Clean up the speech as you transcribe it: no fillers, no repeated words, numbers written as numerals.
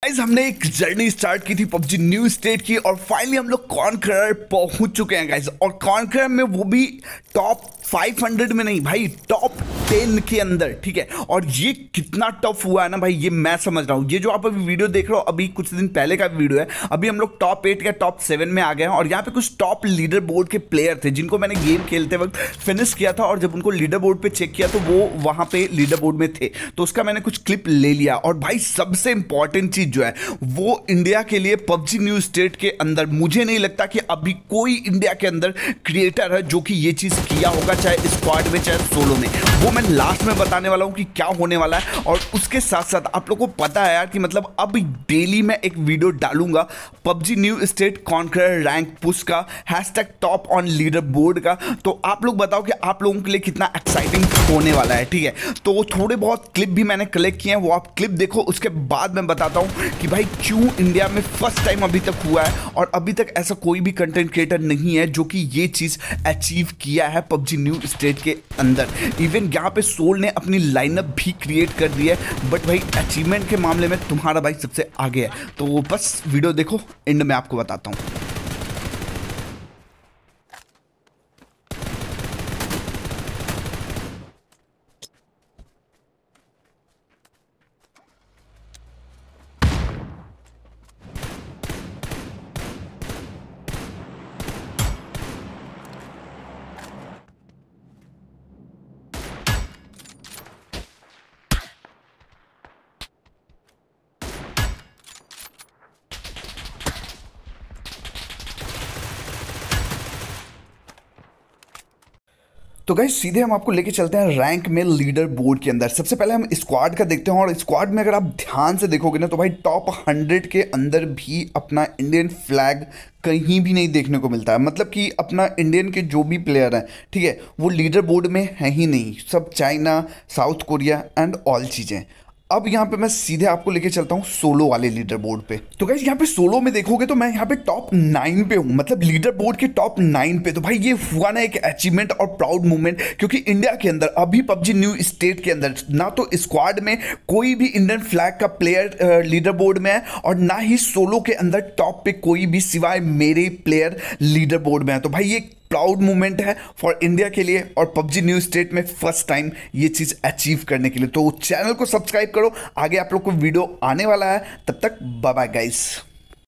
Guys हमने एक journey start की थी पबजी न्यू स्टेट की और फाइनली हम लोग कॉन्करर पहुंच चुके हैं गाइस। और कॉन्करर में वो भी टॉप 500 में नहीं भाई, टॉप 10 के अंदर, ठीक है। और ये कितना टफ हुआ है ना भाई, ये मैं समझ रहा हूँ। ये जो आप अभी वीडियो देख रहे हो, अभी कुछ दिन पहले का वीडियो है। अभी हम लोग टॉप 8 या टॉप 7 में आ गए हैं। और यहाँ पे कुछ टॉप लीडर बोर्ड के प्लेयर थे जिनको मैंने गेम खेलते वक्त फिनिश किया था। और जब उनको लीडर बोर्ड पे चेक किया तो वो वहां पे लीडर बोर्ड में थे, तो उसका मैंने कुछ क्लिप ले लिया। और भाई सबसे इंपॉर्टेंट चीज जो है वो इंडिया के लिए पबजी न्यू स्टेट के अंदर मुझे नहीं लगता कि अभी कोई इंडिया के अंदर क्रिएटर है जो कि ये चीज किया होगा, चाहे स्क्वाड में चाहे सोलो में। वो मैं लास्ट में बताने वाला हूं कि क्या होने वाला है। और उसके साथ साथ आप लोगों को पता है यार कि मतलब अब डेली मैं एक वीडियो डालूंगा PUBG new state conqueror rank push का, hashtag top on leaderboard का। तो आप लोग बताओ कि आप लोगों के लिए कितना एक्साइटिंग होने वाला है, ठीक है। तो थोड़े बहुत क्लिप भी मैंने कलेक्ट किए हैं, वो आप क्लिप देखो, उसके बाद मैं बताता हूं कि भाई क्यों इंडिया में फर्स्ट टाइम अभी तक हुआ है और अभी तक ऐसा कोई भी कंटेंट क्रिएटर नहीं है जो कि ये चीज अचीव किया है पबजी न्यू स्टेट के अंदर। इवन यहाँ पे सोल ने अपनी लाइनअप भी क्रिएट कर दी है, बट भाई अचीवमेंट के मामले में तुम्हारा भाई सबसे आगे है। तो बस वीडियो देखो, एंड में आपको बताता हूँ। तो गाइस सीधे हम आपको लेके चलते हैं रैंक में लीडर बोर्ड के अंदर। सबसे पहले हम स्क्वाड का देखते हैं। और स्क्वाड में अगर आप ध्यान से देखोगे ना तो भाई टॉप 100 के अंदर भी अपना इंडियन फ्लैग कहीं भी नहीं देखने को मिलता है। मतलब कि अपना इंडियन के जो भी प्लेयर हैं, ठीक है, वो लीडर बोर्ड में है ही नहीं। सब China, south Korea and all चीज़ें। अब यहाँ पे मैं सीधे आपको लेके चलता हूँ सोलो वाले लीडर बोर्ड पे। तो गाइस यहाँ पे सोलो में देखोगे तो मैं यहाँ पे टॉप 9 पे हूँ, मतलब लीडर बोर्ड के टॉप 9 पे। तो भाई ये हुआ ना एक अचीवमेंट और प्राउड मोमेंट, क्योंकि इंडिया के अंदर अभी पबजी न्यू स्टेट के अंदर ना तो स्क्वाड में कोई भी इंडियन फ्लैग का प्लेयर लीडर बोर्ड में है और ना ही सोलो के अंदर टॉप पे कोई भी सिवाय मेरे प्लेयर लीडर बोर्ड में है। तो भाई ये प्राउड मोमेंट है फॉर इंडिया के लिए और पबजी न्यू स्टेट में फर्स्ट टाइम ये चीज अचीव करने के लिए। तो चैनल को सब्सक्राइब करो, आगे आप लोग को वीडियो आने वाला है। तब तक बाय बाय गाइस।